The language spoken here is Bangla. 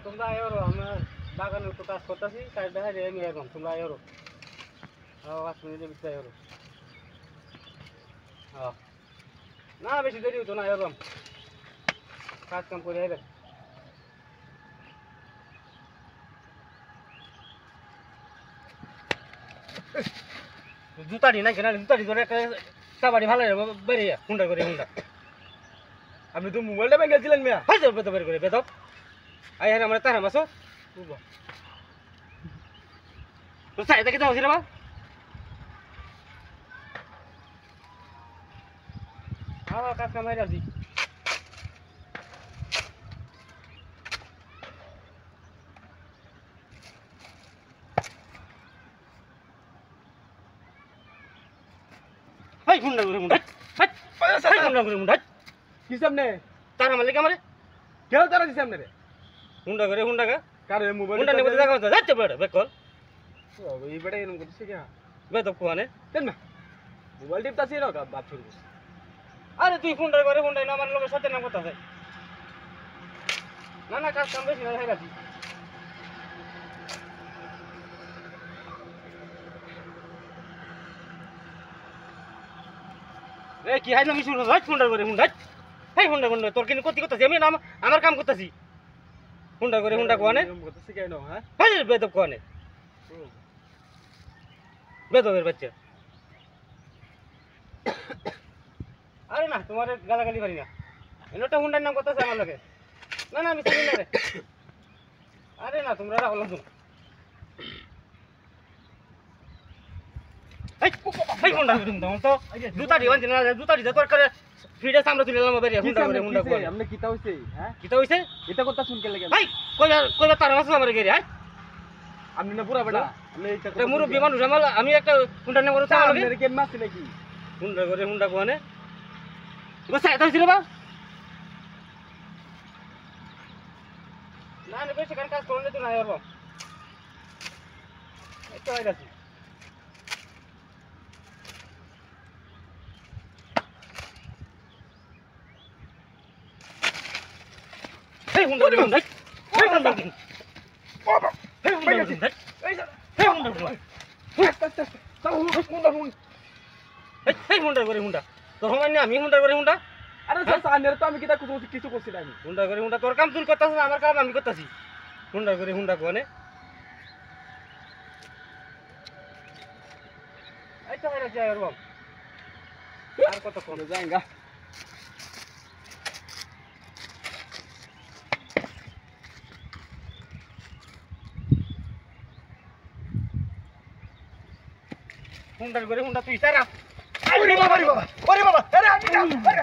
তোমরা আয়ো আমরা বাগানে একটু কাজ করতেছি কাজ দেখা যায় আমি আইলাম তোমরা আয়ো 5 মিনিটের ভিতরে আয়ো না বেশি দেরি হতো না আয়ো কাজ কাম করে আইবেন জুতাটি নাই কেন জুতাটি ধরে কাবাডি ভালো বেরিয়ে হুন্ডা করে হুন্ডা আপনি তো মোবাইলটা ভেঙেছিলেন মিয়া হাই যাও বেতো বের করে বেতো আই হ্যাঁ আমরা তারা মাসো তো সাই দেখে দাও সিরা বা কাজ কামাই রাজি হাই হুন্ডা করে হুন্ডা হাই হুন্ডা করে হুন্ডা কি সামনে তারা মালিক আমারে কেউ তারা দিছে সামনে রে হুন্ডা করে হুন্ডা কা কারে মোবাইল হুন্ডা নিয়ে দেখা হচ্ছে যাচ্ছে বেড়ে বেকল এই বেটা এরকম করতেছে কি বেতো কোয়ানে দেন না মোবাইল টিপতাছি না বাপ শুরু করছে আরে তুই হুন্ডা করে হুন্ডা না আমার লোকের সাথে নাম কথা আছে না না কাজ কাম বেশি না হয়ে গেছি রে কি হাই না মিশুর রাইট হুন্ডা করে হুন্ডা হেই হুন্ডা হুন্ডা তোর কিনে কতি করতেছি আমি না আমার কাম করতেছি হুন্ডা করে হুন্ডা কোয়ানে এরকম করতেছে কেন হ্যাঁ হাই বেদব কোয়ানে বেদবের বাচ্চা আরে না তোমার গালাগালি পারি না এনোটা হুন্ডার নাম করতেছে আমার লোকে না না আমি চিনি না রে আরে না তোমরা রাখো লাগছো এই হুন্ডা করে হুন্ডা তো জুতাটি বানছি না জুতাটি তোর করে ফিডে সামনে তুলে এলাম বেরিয়ে হুন্ডা করে হুন্ডা করে আপনি কিতা হইছে হ্যাঁ কিতা হইছে এটা কথা শুনকে লাগে ভাই কইবা তার মাছ আমার গেরি হ্যাঁ আপনি না পুরা বেটা আপনি এইটা মুরব্বী মানুষ আমি একটা হুন্ডা নাম করতে আমার আপনার গেম মারছে নাকি হুন্ডা করে হুন্ডা কোয়ানে বস আইতা ছিল বা না না বেশি কাজ করলে তো না আর এই তো হয়ে গেছে এই হুন্ডা রে হুন্ডা এই হুন্ডা বাবা এই হুন্ডা রে হুন্ডা এই হুন্ডা রে এই হুন্ডা করে হুন্ডা তোর মানে আমি হুন্ডা করে হুন্ডা আরে স্যার সামনে তো আমি কিতা কিছু করছি না আমি হুন্ডা করে হুন্ডা তোর কাম তুই করতাছ না আমার কাম আমি করতাছি হুন্ডা করে হুন্ডা কোনে এই তো হইরা যায় আর আর কত কোন যাঙ্গা হুন্ডা করে হুন্ডা তুই তারা ওরে বাবা আরে আমি না